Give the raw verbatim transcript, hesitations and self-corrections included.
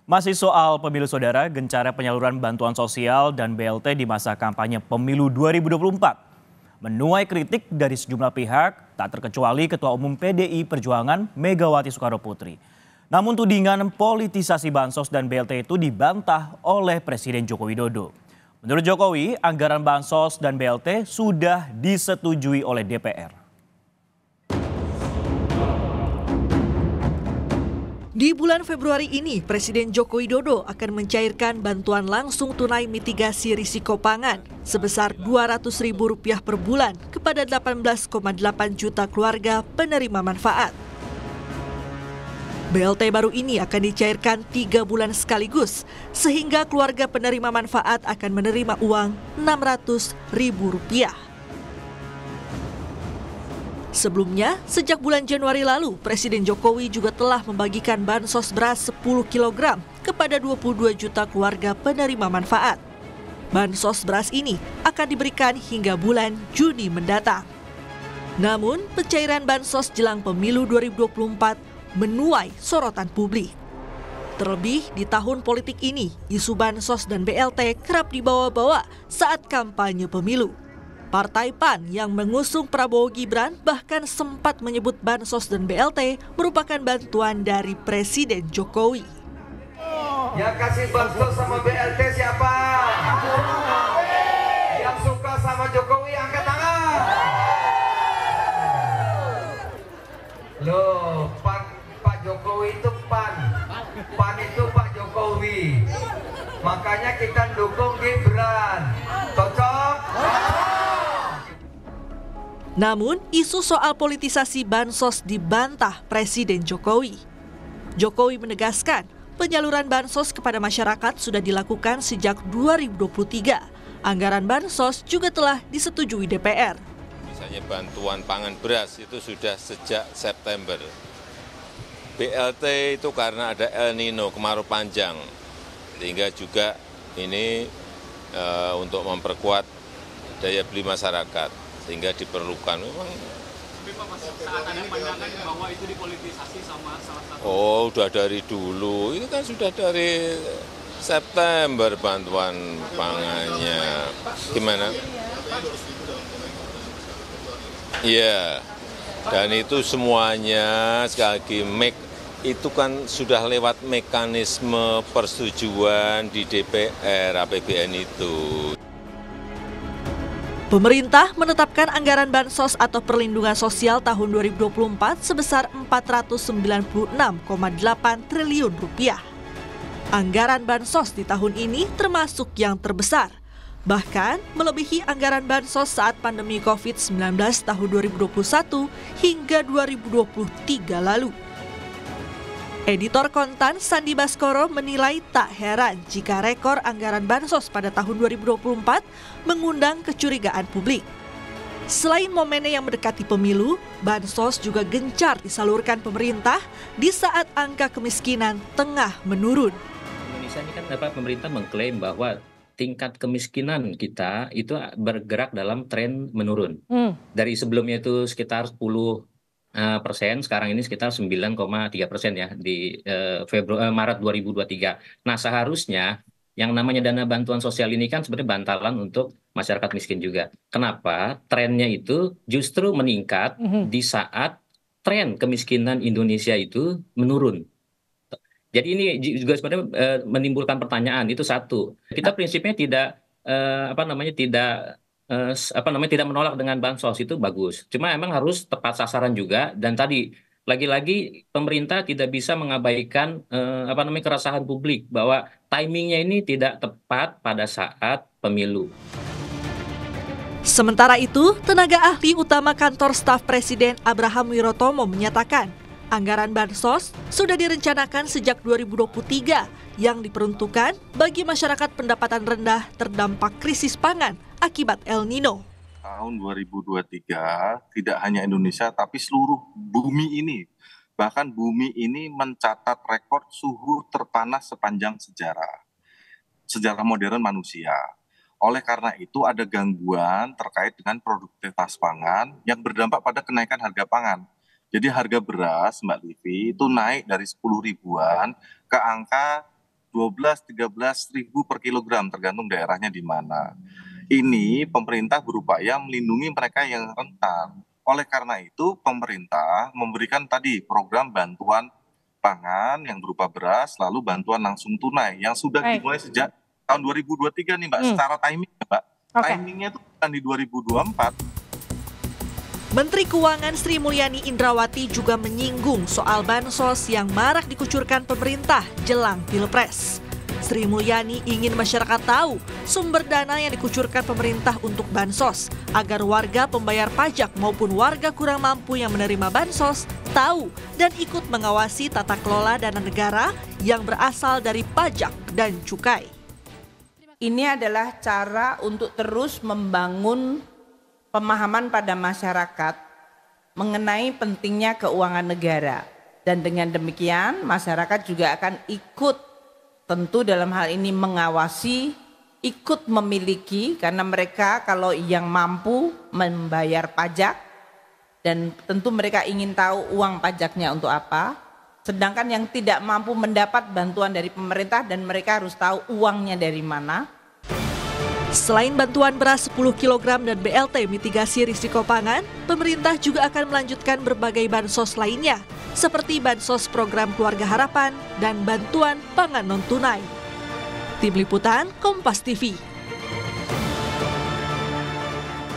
Masih soal pemilu saudara, gencara penyaluran bantuan sosial dan B L T di masa kampanye pemilu dua ribu dua puluh empat menuai kritik dari sejumlah pihak, tak terkecuali Ketua Umum P D I Perjuangan Megawati Soekarnoputri. Namun tudingan politisasi bansos dan B L T itu dibantah oleh Presiden Joko Widodo. Menurut Jokowi, anggaran bansos dan B L T sudah disetujui oleh D P R. Di bulan Februari ini, Presiden Joko Widodo akan mencairkan bantuan langsung tunai mitigasi risiko pangan sebesar dua ratus ribu rupiah per bulan kepada delapan belas koma delapan juta keluarga penerima manfaat. B L T baru ini akan dicairkan tiga bulan sekaligus, sehingga keluarga penerima manfaat akan menerima uang enam ratus ribu rupiah. Sebelumnya, sejak bulan Januari lalu, Presiden Jokowi juga telah membagikan bansos beras sepuluh kilogram kepada dua puluh dua juta keluarga penerima manfaat. Bansos beras ini akan diberikan hingga bulan Juni mendatang. Namun, pencairan bansos jelang pemilu dua ribu dua puluh empat menuai sorotan publik. Terlebih di tahun politik ini, isu bansos dan B L T kerap dibawa-bawa saat kampanye pemilu. Partai P A N yang mengusung Prabowo Gibran bahkan sempat menyebut bansos dan B L T merupakan bantuan dari Presiden Jokowi. Yang kasih bansos sama B L T siapa? Yang suka sama Jokowi angkat tangan. Loh, Pak, Pak Jokowi itu P A N. P A N itu Pak Jokowi. Makanya kita dukung Gibran. Cocok? Namun, isu soal politisasi bansos dibantah Presiden Jokowi. Jokowi menegaskan, penyaluran bansos kepada masyarakat sudah dilakukan sejak dua ribu dua puluh tiga. Anggaran bansos juga telah disetujui D P R. Misalnya bantuan pangan beras itu sudah sejak September. B L T itu karena ada El Nino, kemarau panjang. Sehingga juga ini e, untuk memperkuat daya beli masyarakat. Sehingga diperlukan memang. Tapi Pak, saat ada pandangan bahwa itu dipolitisasi sama salah satu. Oh, udah dari dulu. Itu kan sudah dari September bantuan pangannya. Gimana? Iya. Dan itu semuanya sekali lagi make itu kan sudah lewat mekanisme persetujuan di D P R A P B N itu. Pemerintah menetapkan anggaran bansos atau perlindungan sosial tahun dua ribu dua puluh empat sebesar empat ratus sembilan puluh enam koma delapan triliun rupiah. Anggaran bansos di tahun ini termasuk yang terbesar, bahkan melebihi anggaran bansos saat pandemi covid sembilan belas tahun dua ribu dua puluh satu hingga dua ribu dua puluh tiga lalu. Editor Kontan Sandi Baskoro menilai tak heran jika rekor anggaran bansos pada tahun dua ribu dua puluh empat mengundang kecurigaan publik. Selain momennya yang mendekati pemilu, bansos juga gencar disalurkan pemerintah di saat angka kemiskinan tengah menurun. Indonesia ini kan dapat pemerintah mengklaim bahwa tingkat kemiskinan kita itu bergerak dalam tren menurun. Hmm. Dari sebelumnya itu sekitar sepuluh persen, sekarang ini sekitar sembilan koma tiga persen ya di uh, Februari, uh, Maret dua ribu dua puluh tiga. Nah, seharusnya yang namanya dana bantuan sosial ini kan sebenarnya bantalan untuk masyarakat miskin juga. Kenapa? Trennya itu justru meningkat mm-hmm. di saat tren kemiskinan Indonesia itu menurun. Jadi ini juga sebenarnya uh, menimbulkan pertanyaan, itu satu. Kita prinsipnya tidak uh, apa namanya tidak Uh, apa namanya tidak menolak dengan bansos, itu bagus. Cuma emang harus tepat sasaran juga, dan tadi lagi-lagi pemerintah tidak bisa mengabaikan uh, apa namanya keresahan publik bahwa timingnya ini tidak tepat pada saat pemilu. Sementara itu, tenaga ahli utama kantor staf Presiden Abraham Wirotomo menyatakan anggaran bansos sudah direncanakan sejak dua ribu dua puluh tiga yang diperuntukkan bagi masyarakat pendapatan rendah terdampak krisis pangan akibat El Nino. Tahun dua ribu dua puluh tiga tidak hanya Indonesia tapi seluruh bumi ini, bahkan bumi ini mencatat rekor suhu terpanas sepanjang sejarah sejarah modern manusia. Oleh karena itu ada gangguan terkait dengan produktivitas pangan yang berdampak pada kenaikan harga pangan. Jadi harga beras, Mbak Livi, itu naik dari sepuluh ribuan ke angka dua belas, tiga belas ribu per kilogram tergantung daerahnya di mana. Ini pemerintah berupaya melindungi mereka yang rentan. Oleh karena itu pemerintah memberikan tadi program bantuan pangan yang berupa beras, lalu bantuan langsung tunai yang sudah Baik. dimulai sejak tahun dua ribu dua puluh tiga nih Mbak, Hmm. secara timing Mbak. Oke. Timingnya itu bukan di dua ribu dua puluh empat. Menteri Keuangan Sri Mulyani Indrawati juga menyinggung soal bansos yang marak dikucurkan pemerintah jelang Pilpres. Sri Mulyani ingin masyarakat tahu sumber dana yang dikucurkan pemerintah untuk bansos agar warga pembayar pajak maupun warga kurang mampu yang menerima bansos tahu dan ikut mengawasi tata kelola dana negara yang berasal dari pajak dan cukai. Ini adalah cara untuk terus membangun pemahaman pada masyarakat mengenai pentingnya keuangan negara. Dan dengan demikian masyarakat juga akan ikut tentu dalam hal ini mengawasi, ikut memiliki karena mereka kalau yang mampu membayar pajak dan tentu mereka ingin tahu uang pajaknya untuk apa. Sedangkan yang tidak mampu mendapat bantuan dari pemerintah dan mereka harus tahu uangnya dari mana. Selain bantuan beras sepuluh kilogram dan B L T mitigasi risiko pangan, pemerintah juga akan melanjutkan berbagai bansos lainnya, seperti bansos program Keluarga Harapan dan bantuan pangan non-tunai. Tim Liputan Kompas T V.